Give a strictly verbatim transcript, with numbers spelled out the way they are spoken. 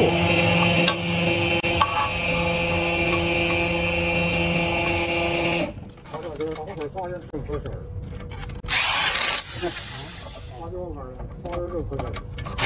他这就是打会仨人正合身儿，啊，仨就合身儿，仨人正合身儿。